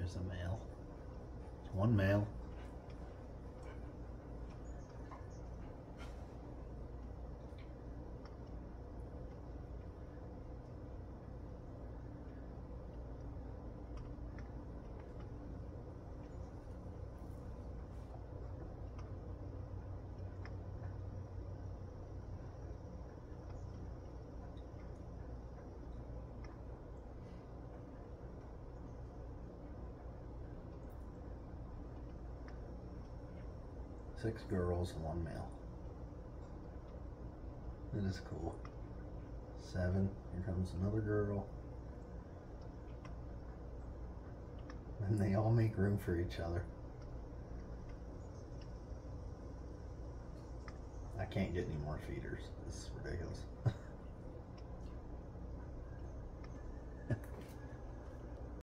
There's a male. There's one male. Six girls, one male. That is cool. 7. Here comes another girl. And they all make room for each other. I can't get any more feeders. This is ridiculous.